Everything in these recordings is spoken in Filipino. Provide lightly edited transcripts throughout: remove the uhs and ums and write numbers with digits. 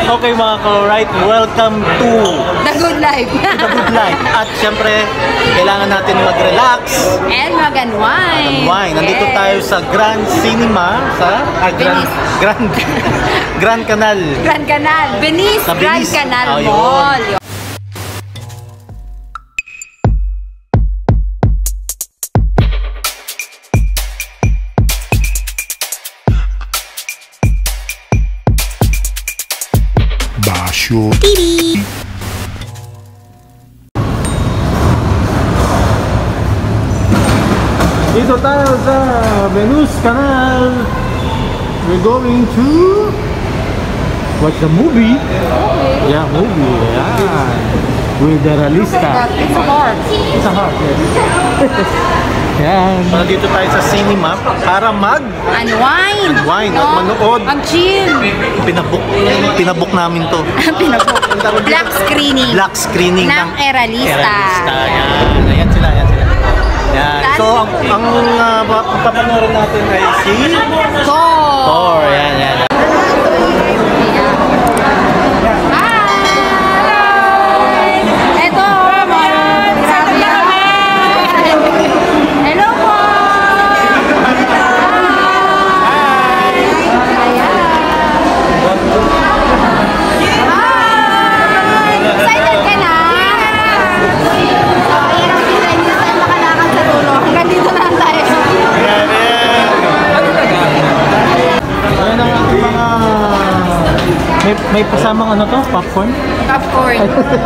Okay mga ka-right, welcome to The Good Life. The Good Life. At syempre, kailangan natin mag-relax And mag-unwind. Nandito tayo sa Grand Cinema sa Grand Canal. Grand Canal. Venice Grand Canal Mall. Basho TV. Dito tayo sa Venice Canal. We're going to watch the movie. Okay. Yeah, movie. Yeah. With the Realista. It's a heart. It's a heart, yes. Yan. Dito tayo sa cinema para Unwind. At manood. Mag-chill. Pinabook namin to. Pinabook. Black screening. Black screening ng Realista. Yan. Ayan sila. Yan. So, ang papanoorin natin ay si Thor. Yan. May pasamang ano to? Popcorn? Popcorn.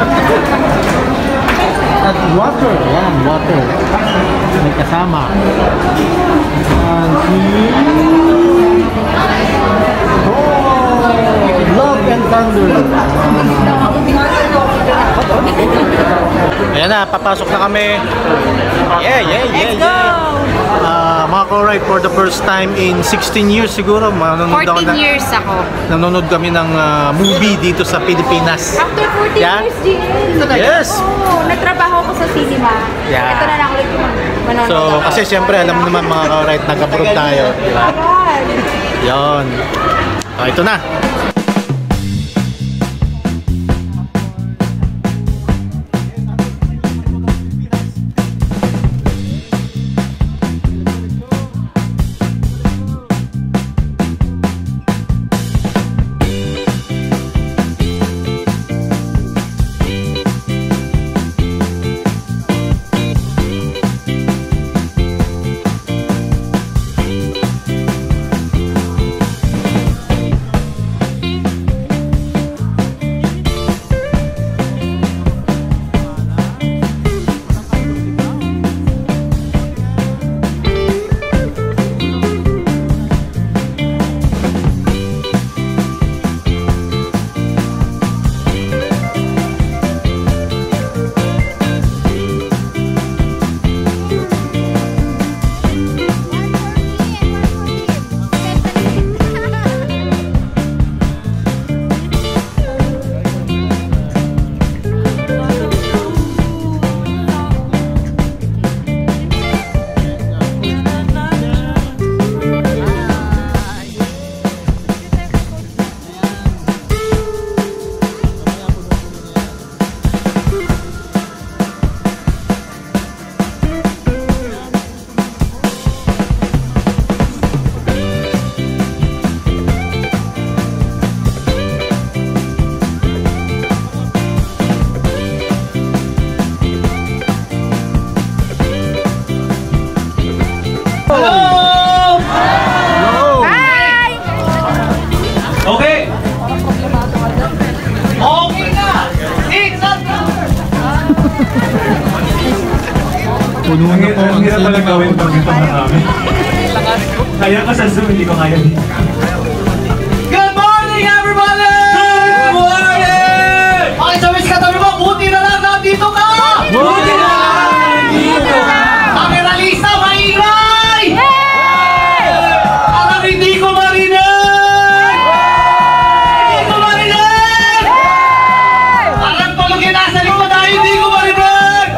At water. Yan, water. May kasama. Love and Thunder. Ayan na, papasok na kami. Let's go! Mga ka-right, for the first time in 16 years siguro. 14 years ako. Nanonood kami ng movie dito sa Pilipinas. After 14 years, Jill. Yes! Oo, nagtrabaho ko sa cinema. Yeah. Ito na lang ulit yung manonood. So, kasi siyempre, alam mo naman mga ka-right, nag-abroad tayo. Diba? Yun. Ito na. Hello! Hi! Okay! Okay na! Puno na po ang hirap pala gawin pag ito marami. Kaya ka sa Zoom, hindi ko kaya. Good morning, everybody! Good morning! Okay, sa wish katabi mo, buti na lang nandito ka! Buti na lang nandito ka! Ang Realista, maingay! Parang hindi ko marinig! Hindi ko marinig! Parang palugin nasa likod dahil hindi ko marinig!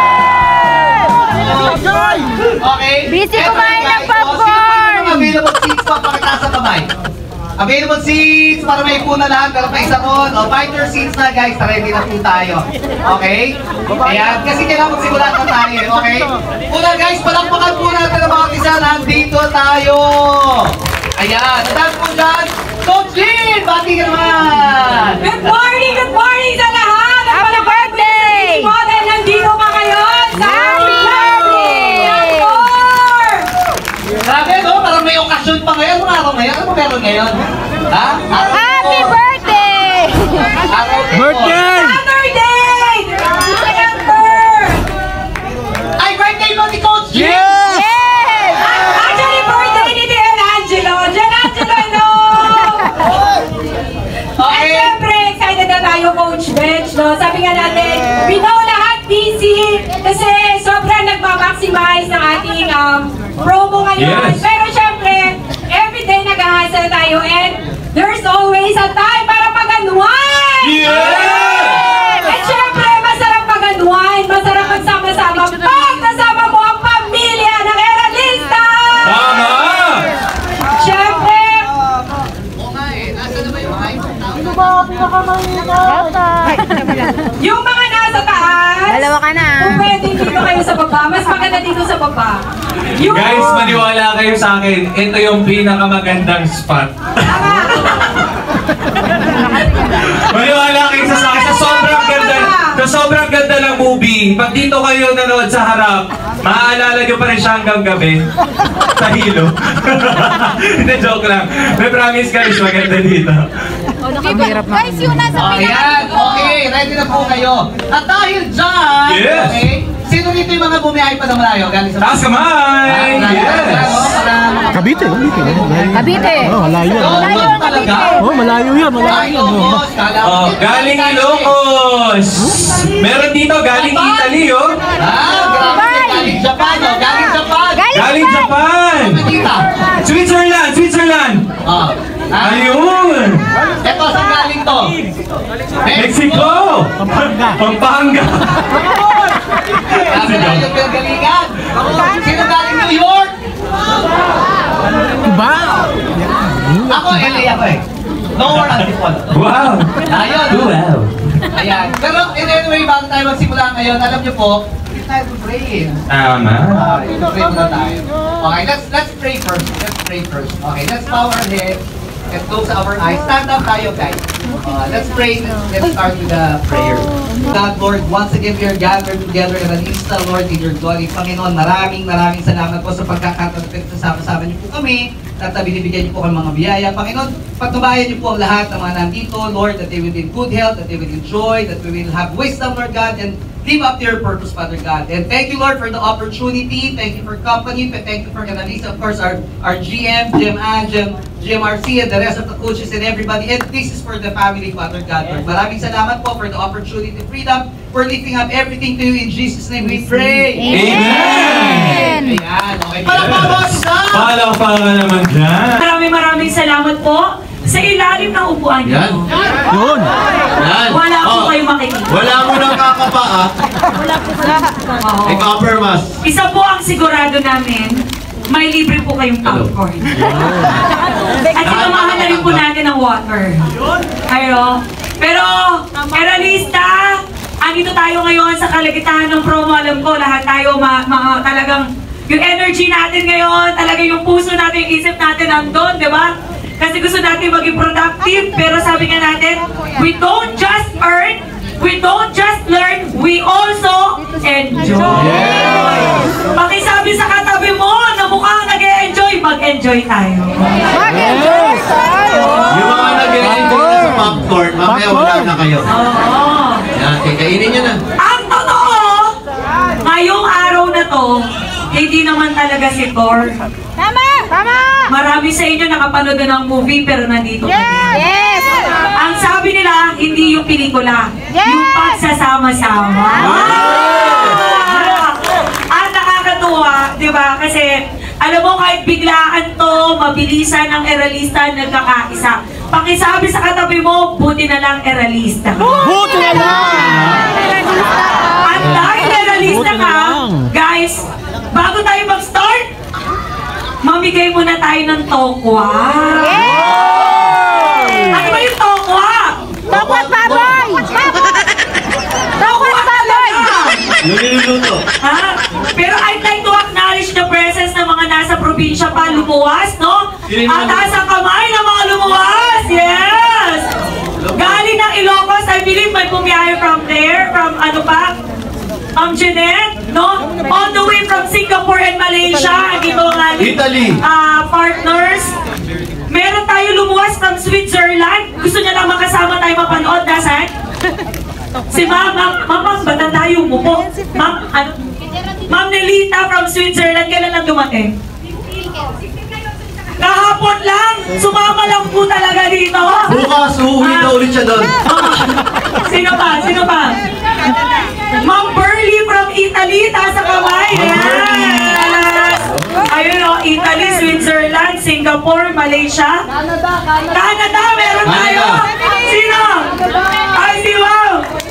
Okay? Busy kumain ng popcorn! Available seats pa, pakita sa kamay. Available seats, para may puna lahat. Pero pa isa ron. O, find your seats na guys. Ready na po tayo. Okay? Ayan. Kasi kailangan magsimula na tayo. Okay? Una guys, palakpakan po natin ang mga isa. Nandito tayo. Ayan. Dahil po dyan, Coach Jean! Bati ka naman! Good morning sa lahat! Happy birthday! Model, nandito ka ngayon sa Happy birthday! Grabe, no? Parang may okasyon pa ngayon. Anong araw ngayon? Ano meron ngayon? Ha? Happy birthday! Araw ko. Birthday! Saturday! September! Ay, birthday mo ni Coach Jean! Yes! Yes! Actually, birthday ni Jan Angelo! no! At Okay. syempre, excited na tayo, Coach Bench, no? Sabi nga natin, we know lahat busy kasi sobrang nagmamaximize ng ating promo ngayon. Yes. Pero syempre, everyday nag-ahasal tayo and there's always a time para pag-unwind! At syempre, masarap pag-unwind, masarap magsama-sama pag nasama mo ang pamilya ng Eralista! Tama! Syempre, yung mga nasa taas, Dalawa ka na. kung pwede dito kayo sa baba, mas maganda dito sa baba. Yung, Guys, maniwala kayo sa akin. Ito yung pinakamagandang spot. Maniwala kayo sa akin. Sa sobrang ganda ng movie. Pag dito kayo nanood sa harap, maaalala nyo pa rin siya hanggang gabi. Sa hilo. Hindi, joke lang. May promise guys, maganda dito. Guys, yun nasa Ayan, okay, ready na po kayo. At dahil dyan, Yes. okay, sino dito yung mga bumiyahe pa ng malayo? Galing sa Taas kamay! Yes! Cavite. Cavite. Oh, malayo. Malayo talaga? Oh, malayo yan. Ay, Ilocos, kala ko. Oh, galing Ilocos! Meron dito, galing Italy, oh! Grabe, galing Japan, oh. Galing Japan. Galing Japan! Dito. Switzerland! Oh. Ayun! Ito, saan galing to? Mexico! Pampanga! Grabe na yung pinagalingan. Sino galing New York? Ba? Ako, LA ako eh. Lower Antipolo. Wow! Ayun. Wow! Ayan. Pero anyway, bago tayo magsimula ngayon, alam niyo po, it's time to pray. Tama! Pray muna tayo. Okay, let's pray first. Let's pray first. Okay, let's bow our heads and close our eyes. Stand up tayo, guys. Let's pray. Let's start with the prayer. God, Lord, once again we are gathered together in an Insta, Lord, in your glory. Panginoon, maraming salamat po sa pagkakataon na pinagkasama niyo po kami at binibigyan niyo po kami mga biyaya. Panginoon, pagtubayan niyo po ang lahat ng mga nandito, Lord, that they will be in good health, that they will enjoy, that we will have wisdom, Lord God, and live up to your purpose, Father God. And thank you, Lord, for the opportunity. Thank you for company. Thank you for Canalisa, of course, our GM, Jim Ann, GMRC, and the rest of the coaches and everybody. And this is for the family, Father God. Lord. Maraming salamat po for the opportunity, freedom. We're lifting up everything to you in Jesus' name. We pray. Amen! Ayan. Okay. Palakpakan sa! Palakpakan naman dyan! maraming salamat po sa ilalim ng upuan niyo. Yun. Yan. Wala po kayo makikita. Wala mo nang kakapaa. Oo. May copper mask. Isa po ang sigurado namin, may libre po kayong popcorn. At sinamahan na rin po natin ng water. Ayo. Pero, Eralista, andito tayo ngayon sa kalagitnaan ng promo. Alam ko, lahat tayo talagang yung energy natin ngayon, talaga yung puso natin, yung isip natin nandun, di ba? Kasi gusto natin maging productive, pero sabi nga natin, we don't just earn, we don't just learn, we also enjoy. Pakisabi sa katabi mo na mukhang nag-e-enjoy, mag-enjoy tayo. Mag-enjoy tayo! Yung mga nag-enjoy sa popcorn, mamaya wala na kayo. Oo. Yan, kainin nyo na. Ang totoo, ngayong araw na to, hindi naman talaga si Thor. Tama! Tama! Marami sa inyo nakapanood na ng movie pero nandito kami. Yes! Ang sabi nila, hindi yung pelikula, Yes! yung pagsasama-sama. At nakakatuwa, di ba? Kasi, alam mo, kahit biglaan to, mabilisan ang Eralista nagkakaisa. Pakisabi sa katabi mo, buti na lang Eralista. Buti na lang! At dahil Eralista Buti na ka, lang. guys, bago tayo mag-start, mamigay muna tayo ng tokwa. Ano ba lumuwas, no? At taas ang kamay ng mga lumuwas! Yes! Galing ng Ilocos, I believe may bumiyahe from there, from ano pa? Jeanette, no? All the way from Singapore and Malaysia. Dito ang ating partners. Meron tayo lumuwas from Switzerland. Gusto niya lang makasama tayo mapanood, Dasan? Si Ma'am, bata tayo umupo. Ma'am Nelita from Switzerland, kailan lang dumating? Kahapon lang! Sumama lang po talaga dito. Bukas, uuwi na ulit siya doon. Sino pa? Ma'am Burley from Italy, taas ang kamay. Yes! Ayun o, Italy, Switzerland, Singapore, Malaysia. Canada, meron tayo. Sino? Ay, si Wow.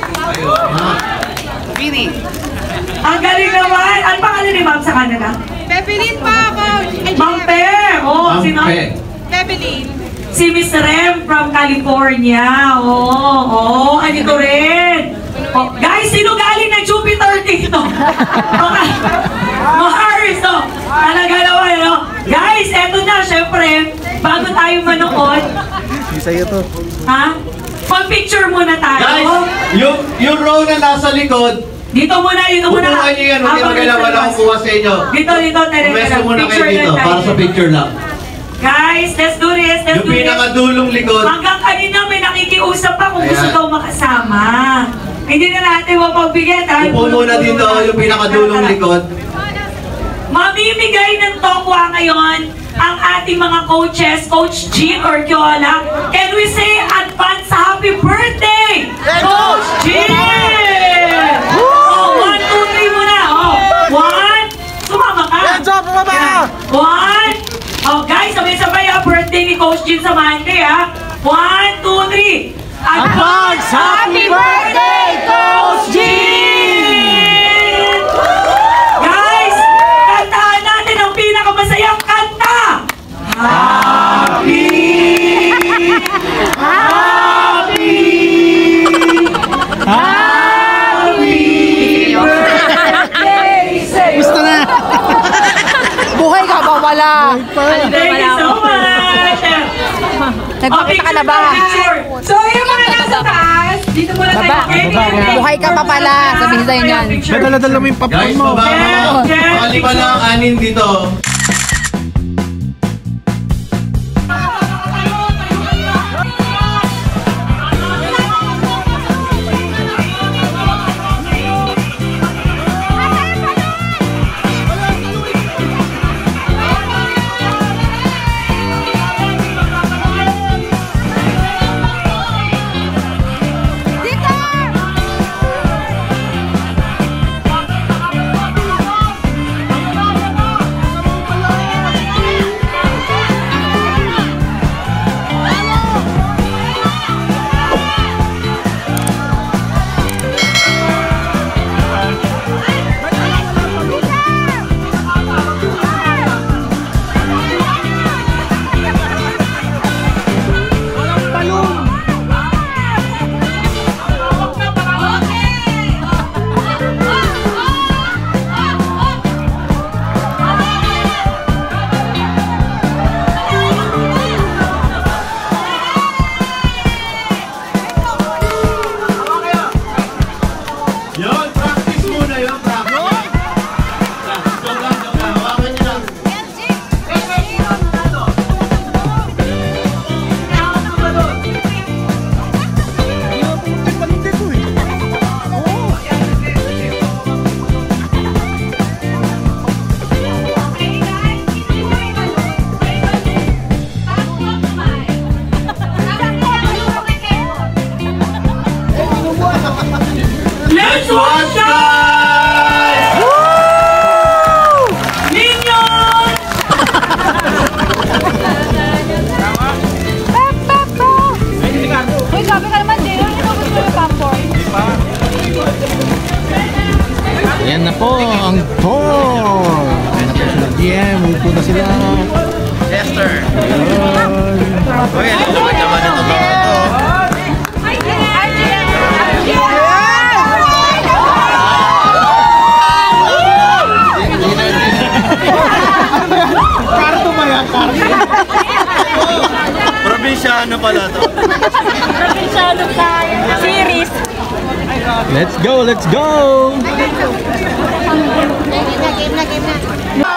Ang galing naman. Ano pangalan ni Ma'am sa Canada? Pepelin pa ako. Ma'am Pe. Oh, sino? Pepelin. Si Miss Rem from California. Oh, andito rin. Oh, guys, sino galing ng Jupiter dito? Mars, no? Talaga naman, no? Guys, eto na, syempre, bago tayo manood. Sa'yo to. Ha? Pag-picture muna tayo. Guys, yung row na nasa likod, Dito muna. upuan niyo yan, huwag yung magalaw, wala akong kuha sa inyo. Dito, tere. Pwesto muna kayo dito, para sa picture lang. Guys, let's do this. Yung pinakadulong likod. Hanggang kanina may nakikiusap pa kung gusto Ayan. daw makasama. Hindi na natin mapagbigyan. Upo muna dito, yung pinakadulong likod. Mamimigay ng tokwa ngayon ang ating mga coaches, Coach Jean Orquiola. Can we say advance happy birthday, Coach Jean? Oh, 1, 2, 3 muna. Oh, 1. Sumama ka. Hands up, baba! 1. Oh, guys, sabay-sabay ang birthday ni Coach Jean sa Monday, ha? 1, 2, 3. Advance happy birthday, Coach Jean! Guys, kantahan natin ang pinakamasayang kanta! Happy birthday! Gusto na! Buhay ka ba? Wala. Thank you so much! Nagpapita ka na ba? So, yung mga nasa taas, dito muna tayo. Baba. Buhay ka pa pala. Sabihin sa'yo niyan. Nadala-dala mo yung popcorn Guys, mo. baba mga 5 lang, 6 dito. Yon, practice muna yun, practice. Joke lang. Hawakan niyo lang. Let's watch, guys! Minion! Uy, sabi ka naman, Jay. Ano gusto yung popcorn? Ayan na po ang tour. Ayan na po sila GM. Upo na sila. Chester. Uy, ano naman naman ito mga ito? Para tumaya ka. Let's go, let's go! Game na.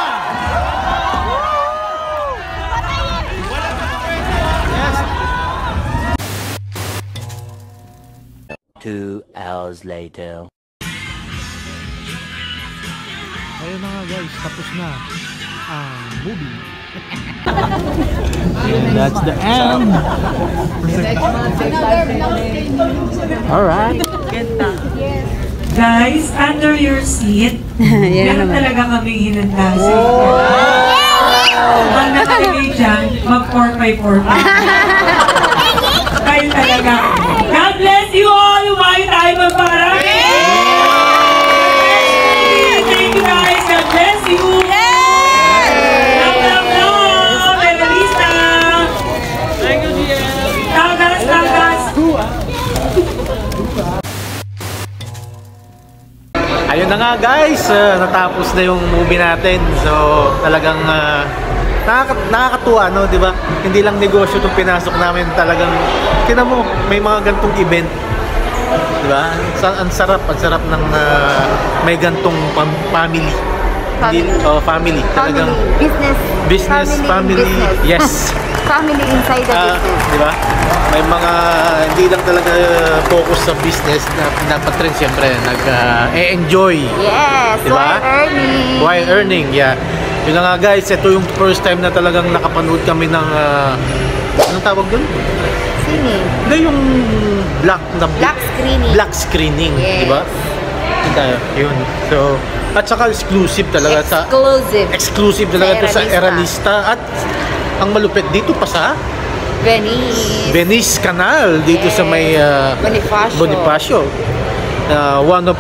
2 hours later. Ayun na nga guys, tapos na ang movie. That's the end. Alright. Guys, under your seat, meron talaga kaming hinanda sa inyo. Pag nakalagay dyan, mag-4x4. Kayo talaga. God bless you all! Umayo tayo magparami! Thank you guys! God bless you! Love! Evanista! Thank you, GM! Tagas! Ayun na nga guys, natapos na yung movie natin. So talagang nakakatuwa, no, 'di ba? Hindi lang negosyo 'tong pinasok namin, talagang tingnan mo, may mga gantong event. 'Di ba? Ang sarap ng may gantong family. Family. Talagang business, family. Business. Yes. Family inside the business. 'Di ba? May mga hindi lang talaga focus sa business na pinapatrain, siyempre nag-enjoy. Yes, Diba? while earning. Yeah. Yun na nga guys, ito yung first time na talagang nakapanood kami ng anong tawag doon? Sini. Hindi, yung black screening. Black screening, Yes. di ba? Yun tayo, yun. So, at saka exclusive talaga exclusive talaga to sa Eranista. At ang malupit dito pa sa Venice Canal dito sa may Bonifacio. One of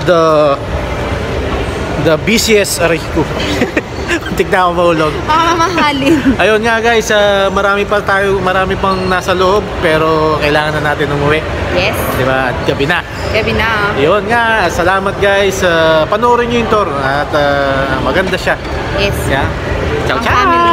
the busiest Rico. Tignan ako mahulog. Makamahalin. Ayun nga guys, marami pang nasa loob, pero kailangan na natin umuwi. Yes. Diba? At gabi na. Ayun nga, salamat guys. Panoorin nyo yung tour at maganda siya. Yes. Yeah. Ciao, Ang ciao! family